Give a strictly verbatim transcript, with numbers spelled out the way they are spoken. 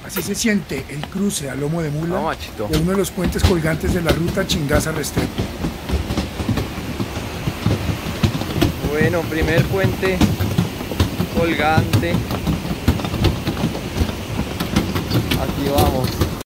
Así se siente el cruce a lomo de mula No, machito. de uno de los puentes colgantes de la ruta Chingaza-Restrepo. Bueno, primer puente colgante. Aquí vamos.